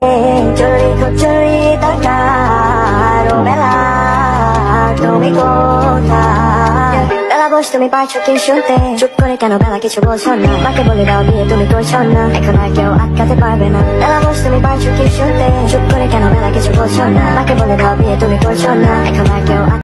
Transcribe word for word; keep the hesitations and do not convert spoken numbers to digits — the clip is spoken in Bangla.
চুরি চুরি তাকারো বেলা তুমি কোথায়? বেলা বস তুমি পারছো কি শুনতে? চুপ করে কেন বেলা কিছু বলছো না? মাকে বলে দাও বিয়ে তুমি করছো না, এখন আর কেউ আটকাতে পারবে না। বেলা বস তুমি পারছো কি শুনতে? চুপ করে কেন বেলা কিছু বলছো না? মাকে বলে দাও বিয়ে তুমি করছো না, এখন আর কেউ